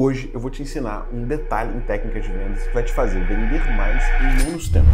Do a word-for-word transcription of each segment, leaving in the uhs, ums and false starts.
Hoje eu vou te ensinar um detalhe em técnicas de vendas que vai te fazer vender mais em menos tempo.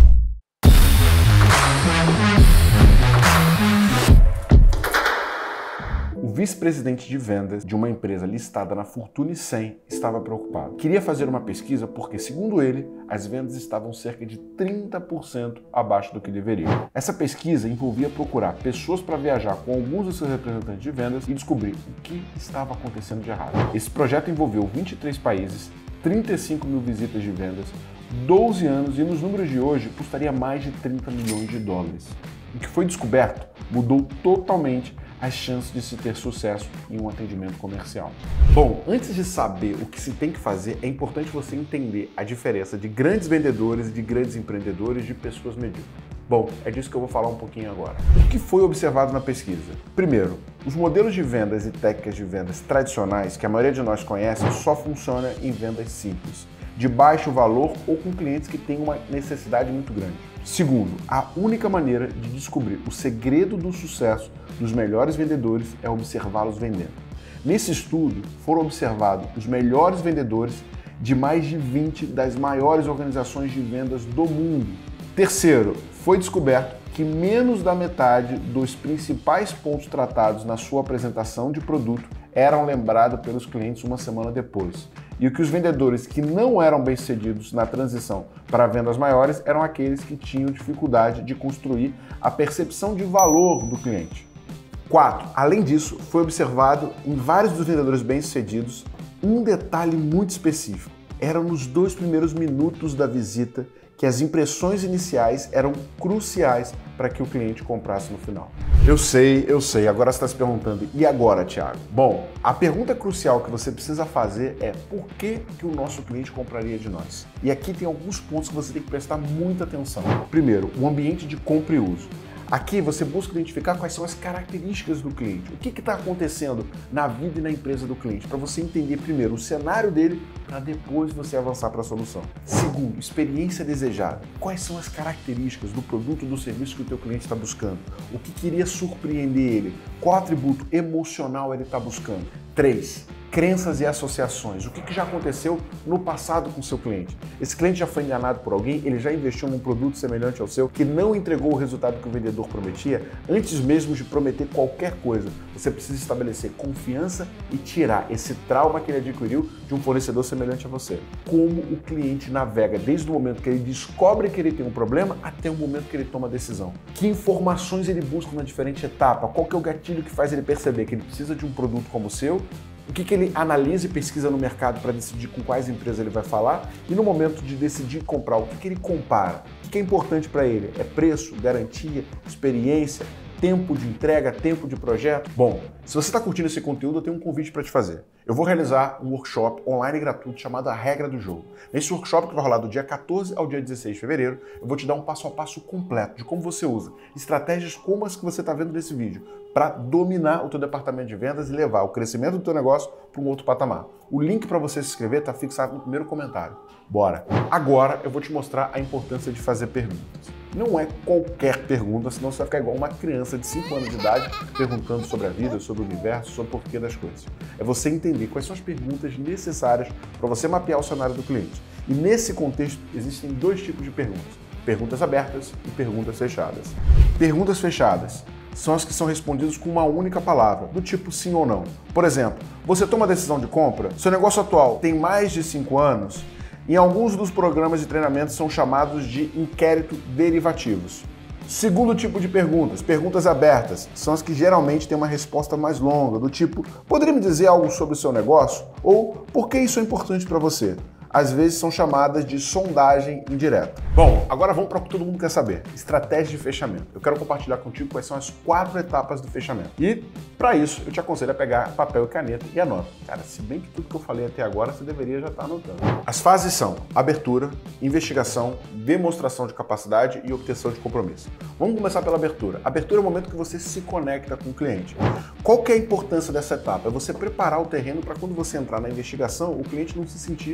O vice-presidente de vendas de uma empresa listada na Fortune cem estava preocupado. Queria fazer uma pesquisa porque, segundo ele, as vendas estavam cerca de trinta por cento abaixo do que deveriam. Essa pesquisa envolvia procurar pessoas para viajar com alguns dos seus representantes de vendas e descobrir o que estava acontecendo de errado. Esse projeto envolveu vinte e três países, trinta e cinco mil visitas de vendas, doze anos e, nos números de hoje, custaria mais de trinta milhões de dólares. O que foi descoberto mudou totalmente as chances de se ter sucesso em um atendimento comercial. Bom, antes de saber o que se tem que fazer, é importante você entender a diferença de grandes vendedores e de grandes empreendedores de pessoas medíocres. Bom, é disso que eu vou falar um pouquinho agora. O que foi observado na pesquisa? Primeiro, os modelos de vendas e técnicas de vendas tradicionais, que a maioria de nós conhece, só funcionam em vendas simples, de baixo valor ou com clientes que têm uma necessidade muito grande. Segundo, a única maneira de descobrir o segredo do sucesso dos melhores vendedores é observá-los vendendo. Nesse estudo, foram observados os melhores vendedores de mais de vinte das maiores organizações de vendas do mundo. Terceiro, foi descoberto que menos da metade dos principais pontos tratados na sua apresentação de produto eram lembrados pelos clientes uma semana depois. E que os vendedores que não eram bem-sucedidos na transição para vendas maiores eram aqueles que tinham dificuldade de construir a percepção de valor do cliente. Quatro, além disso, foi observado em vários dos vendedores bem-sucedidos um detalhe muito específico. Era nos dois primeiros minutos da visita que as impressões iniciais eram cruciais para que o cliente comprasse no final. Eu sei, eu sei, agora você está se perguntando, e agora, Thiago? Bom, a pergunta crucial que você precisa fazer é por que, que o nosso cliente compraria de nós? E aqui tem alguns pontos que você tem que prestar muita atenção. Primeiro, o ambiente de compra e uso. Aqui você busca identificar quais são as características do cliente, o que está acontecendo na vida e na empresa do cliente, para você entender primeiro o cenário dele, para depois você avançar para a solução. Segundo, experiência desejada. Quais são as características do produto ou do serviço que o teu cliente está buscando? O que queria surpreender ele? Qual atributo emocional ele está buscando? Três, crenças e associações. O que já aconteceu no passado com o seu cliente? Esse cliente já foi enganado por alguém? Ele já investiu num produto semelhante ao seu que não entregou o resultado que o vendedor prometia? Antes mesmo de prometer qualquer coisa, você precisa estabelecer confiança e tirar esse trauma que ele adquiriu de um fornecedor semelhante a você. Como o cliente navega desde o momento que ele descobre que ele tem um problema até o momento que ele toma a decisão? Que informações ele busca na diferente etapa? Qual que é o gatilho que faz ele perceber que ele precisa de um produto como o seu? O que, que ele analisa e pesquisa no mercado para decidir com quais empresas ele vai falar? E no momento de decidir comprar, o que, que ele compara? O que, que é importante para ele? É preço, garantia, experiência, tempo de entrega, tempo de projeto? Bom, se você está curtindo esse conteúdo, eu tenho um convite para te fazer. Eu vou realizar um workshop online gratuito chamado A Regra do Jogo. Nesse workshop, que vai rolar do dia quatorze ao dia dezesseis de fevereiro, eu vou te dar um passo a passo completo de como você usa estratégias como as que você está vendo nesse vídeo para dominar o teu departamento de vendas e levar o crescimento do teu negócio para um outro patamar. O link para você se inscrever está fixado no primeiro comentário. Bora! Agora eu vou te mostrar a importância de fazer perguntas. Não é qualquer pergunta, senão você vai ficar igual uma criança de cinco anos de idade perguntando sobre a vida, sobre o universo, sobre o porquê das coisas. É você entender quais são as perguntas necessárias para você mapear o cenário do cliente. E nesse contexto existem dois tipos de perguntas: perguntas abertas e perguntas fechadas. Perguntas fechadas são as que são respondidas com uma única palavra, do tipo sim ou não. Por exemplo, você toma a decisão de compra? Seu negócio atual tem mais de cinco anos? Em alguns dos programas de treinamento são chamados de inquérito derivativos. Segundo tipo de perguntas, perguntas abertas, são as que geralmente têm uma resposta mais longa, do tipo, poderia me dizer algo sobre o seu negócio? Ou, por que isso é importante para você? Às vezes são chamadas de sondagem indireta. Bom, agora vamos para o que todo mundo quer saber: estratégia de fechamento. Eu quero compartilhar contigo quais são as quatro etapas do fechamento. E, para isso, eu te aconselho a pegar papel e caneta e anota. Cara, se bem que tudo que eu falei até agora, você deveria já estar anotando. As fases são abertura, investigação, demonstração de capacidade e obtenção de compromisso. Vamos começar pela abertura. Abertura é o momento que você se conecta com o cliente. Qual que é a importância dessa etapa? É você preparar o terreno para quando você entrar na investigação, o cliente não se sentir dentro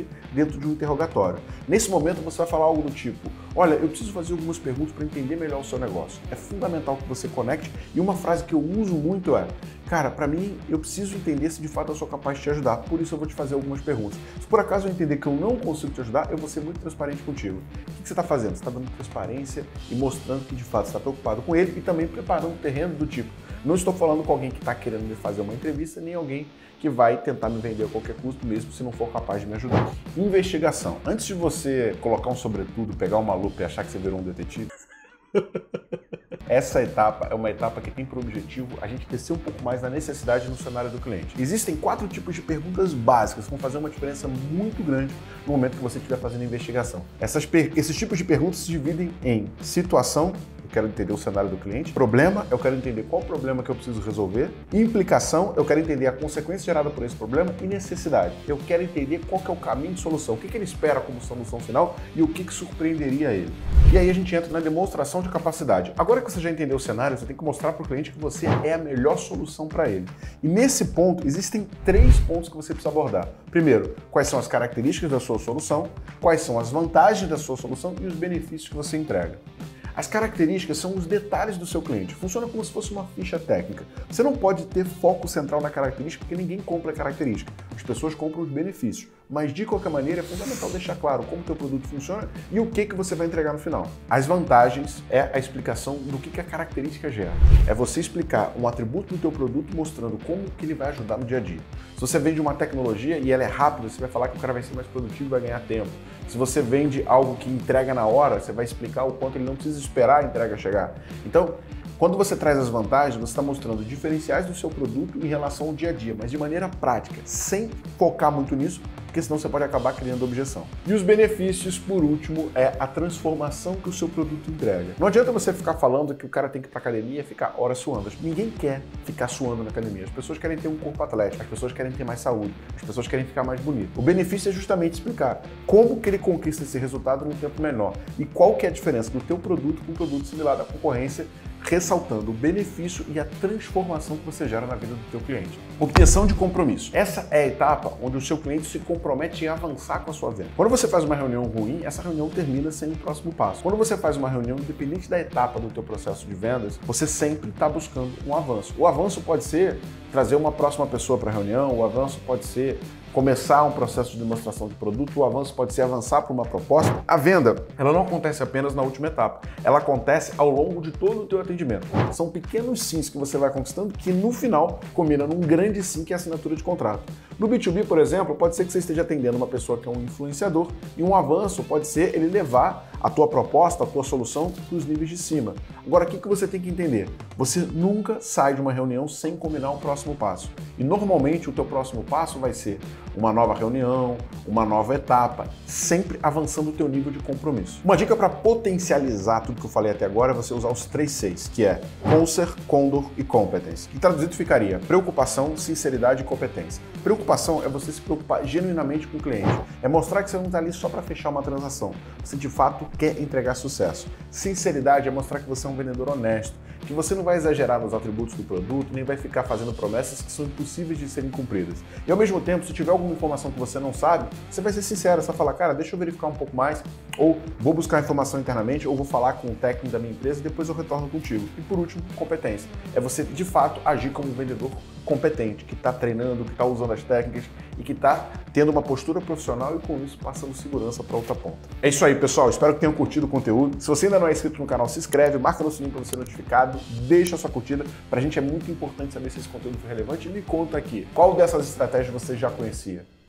dentro de um interrogatório. Nesse momento você vai falar algo do tipo: olha, eu preciso fazer algumas perguntas para entender melhor o seu negócio. É fundamental que você conecte, e uma frase que eu uso muito é: cara, para mim, eu preciso entender se de fato eu sou capaz de te ajudar, por isso eu vou te fazer algumas perguntas. Se por acaso eu entender que eu não consigo te ajudar, eu vou ser muito transparente contigo. O que você está fazendo? Você está dando transparência e mostrando que de fato você está preocupado com ele e também preparando o terreno do tipo: não estou falando com alguém que está querendo me fazer uma entrevista, nem alguém que vai tentar me vender a qualquer custo, mesmo se não for capaz de me ajudar. Investigação. Antes de você colocar um sobretudo, pegar uma lupa e achar que você virou um detetive, essa etapa é uma etapa que tem por objetivo a gente descer um pouco mais na necessidade no cenário do cliente. Existem quatro tipos de perguntas básicas que vão fazer uma diferença muito grande no momento que você estiver fazendo a investigação. Essas esses tipos de perguntas se dividem em situação, eu quero entender o cenário do cliente; problema, eu quero entender qual o problema que eu preciso resolver; implicação, eu quero entender a consequência gerada por esse problema; e necessidade, eu quero entender qual que é o caminho de solução, o que, que ele espera como solução final e o que, que surpreenderia ele. E aí a gente entra na demonstração de capacidade. Agora que você já entendeu o cenário, você tem que mostrar para o cliente que você é a melhor solução para ele. E nesse ponto, existem três pontos que você precisa abordar. Primeiro, quais são as características da sua solução, quais são as vantagens da sua solução e os benefícios que você entrega. As características são os detalhes do seu cliente. Funciona como se fosse uma ficha técnica. Você não pode ter foco central na característica, porque ninguém compra a característica. As pessoas compram os benefícios. Mas, de qualquer maneira, é fundamental deixar claro como o teu produto funciona e o que, que você vai entregar no final. As vantagens é a explicação do que, que a característica gera. É você explicar um atributo do teu produto mostrando como que ele vai ajudar no dia a dia. Se você vende uma tecnologia e ela é rápida, você vai falar que o cara vai ser mais produtivo e vai ganhar tempo. Se você vende algo que entrega na hora, você vai explicar o quanto ele não precisa esperar a entrega chegar. Então, quando você traz as vantagens, você está mostrando diferenciais do seu produto em relação ao dia a dia, mas de maneira prática, sem focar muito nisso, porque senão você pode acabar criando objeção. E os benefícios, por último, é a transformação que o seu produto entrega. Não adianta você ficar falando que o cara tem que ir para academia e ficar horas suando. Ninguém quer ficar suando na academia. As pessoas querem ter um corpo atlético, as pessoas querem ter mais saúde, as pessoas querem ficar mais bonito. O benefício é justamente explicar como que ele conquista esse resultado num tempo menor e qual que é a diferença do teu produto com um produto similar da concorrência, ressaltando o benefício e a transformação que você gera na vida do teu cliente. Obtenção de compromisso. Essa é a etapa onde o seu cliente se compromete em avançar com a sua venda. Quando você faz uma reunião ruim, essa reunião termina sem o próximo passo. Quando você faz uma reunião, independente da etapa do teu processo de vendas, você sempre está buscando um avanço. O avanço pode ser trazer uma próxima pessoa para a reunião, o avanço pode ser começar um processo de demonstração de produto, o avanço pode ser avançar para uma proposta. A venda, ela não acontece apenas na última etapa, ela acontece ao longo de todo o teu atendimento. São pequenos sims que você vai conquistando que no final combinam num grande sim, que é a assinatura de contrato. No B dois B, por exemplo, pode ser que você esteja atendendo uma pessoa que é um influenciador e um avanço pode ser ele levar a tua proposta, a tua solução para os níveis de cima. Agora, o que, que você tem que entender? Você nunca sai de uma reunião sem combinar o próximo passo. E normalmente o teu próximo passo vai ser uma nova reunião, uma nova etapa, sempre avançando o teu nível de compromisso. Uma dica para potencializar tudo que eu falei até agora é você usar os três Cs, que é Concern, Condor e Competence. Que traduzido ficaria preocupação, sinceridade e competência. Preocupação é você se preocupar genuinamente com o cliente. É mostrar que você não está ali só para fechar uma transação. Você de fato quer entregar sucesso. Sinceridade é mostrar que você é um vendedor honesto, que você não vai exagerar nos atributos do produto, nem vai ficar fazendo promessas que são impossíveis de serem cumpridas. E ao mesmo tempo, se tiver alguma informação que você não sabe, você vai ser sincero, você vai falar: cara, deixa eu verificar um pouco mais, ou vou buscar informação internamente, ou vou falar com o técnico da minha empresa e depois eu retorno contigo. E por último, competência. É você de fato agir como um vendedor competente, que está treinando, que está usando as técnicas e que está tendo uma postura profissional e com isso passando segurança para outra ponta. É isso aí, pessoal. Espero que tenham curtido o conteúdo. Se você ainda não é inscrito no canal, se inscreve, marca no sininho para ser notificado, deixa a sua curtida. Para a gente é muito importante saber se esse conteúdo foi relevante. E me conta aqui, qual dessas estratégias você já conhecia?